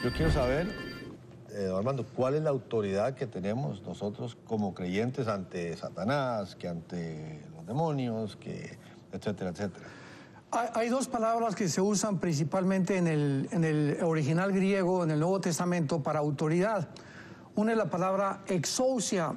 Yo quiero saber, Armando, ¿cuál es la autoridad que tenemos nosotros como creyentes ante Satanás, que ante los demonios, que etcétera, etcétera? Hay dos palabras que se usan principalmente en el original griego, en el Nuevo Testamento, para autoridad. Una es la palabra exousia,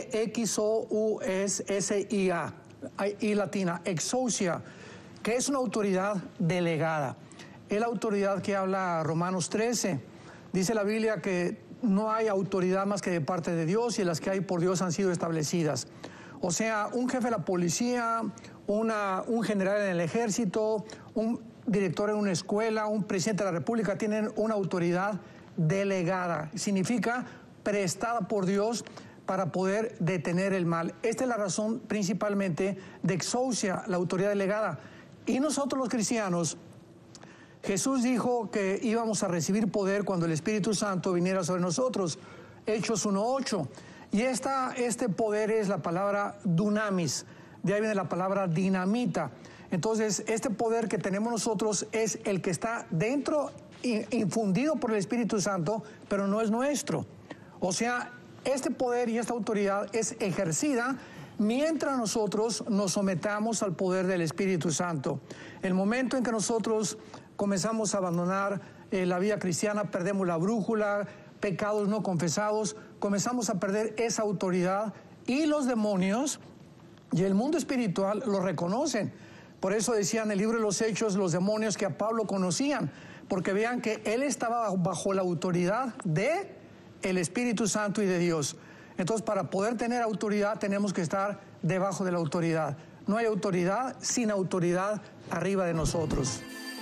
E-X-O-U-S-S-I-A, y latina, exousia, que es una autoridad delegada. Es la autoridad que habla Romanos 13. Dice la Biblia que no hay autoridad más que de parte de Dios y las que hay por Dios han sido establecidas. O sea, un jefe de la policía, un general en el ejército, un director en una escuela, un presidente de la república tienen una autoridad delegada. Significa prestada por Dios para poder detener el mal. Esta es la razón principalmente de exousia, la autoridad delegada. Y nosotros los cristianos, Jesús dijo que íbamos a recibir poder cuando el Espíritu Santo viniera sobre nosotros. Hechos 1:8. Y este poder es la palabra dunamis. De ahí viene la palabra dinamita. Entonces, este poder que tenemos nosotros es el que está dentro, infundido por el Espíritu Santo, pero no es nuestro. O sea, este poder y esta autoridad es ejercida mientras nosotros nos sometamos al poder del Espíritu Santo. El momento en que nosotros comenzamos a abandonar la vida cristiana, perdemos la brújula, pecados no confesados, comenzamos a perder esa autoridad y los demonios y el mundo espiritual lo reconocen. Por eso decían en el libro de los Hechos los demonios que a Pablo conocían, porque vean que él estaba bajo la autoridad de el Espíritu Santo y de Dios. Entonces, para poder tener autoridad tenemos que estar debajo de la autoridad. No hay autoridad sin autoridad arriba de nosotros.